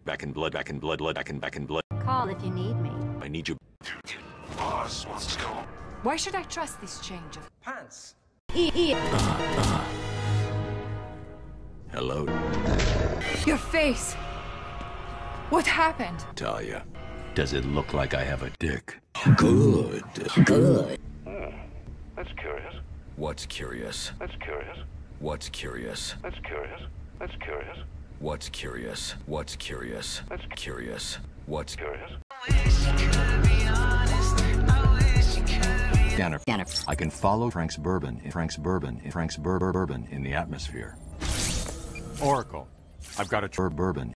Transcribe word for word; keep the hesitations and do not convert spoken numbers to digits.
Back in blood, back in blood, blood, back in, back in blood. Call if you need me. I need you. Boss wants to go. Why should I trust this change of Pants. E e. Uh, uh. Hello, Your face! What happened? Talia. Does it look like I have a dick? Good. Good. Hmm. That's curious. What's curious? That's curious. What's curious? That's curious. That's curious. What's curious? What's curious? That's Curious. What's curious. Scanner. Scanner. I can follow Frank's bourbon in Frank's bourbon in Frank's bur bourbon in the atmosphere. Oracle, I've got a Bur bourbon